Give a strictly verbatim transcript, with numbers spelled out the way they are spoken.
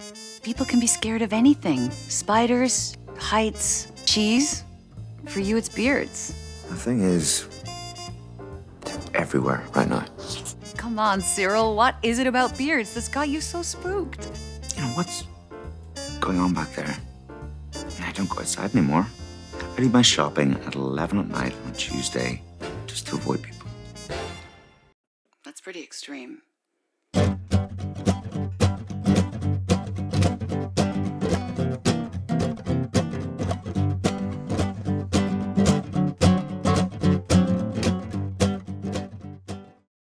People can be scared of anything. Spiders, heights, cheese. For you, it's beards. The thing is, they're everywhere right now. Come on, Cyril. What is it about beards that's got you so spooked? You know, what's going on back there? I don't go outside anymore. I do my shopping at eleven at night on Tuesday just to avoid people. That's pretty extreme.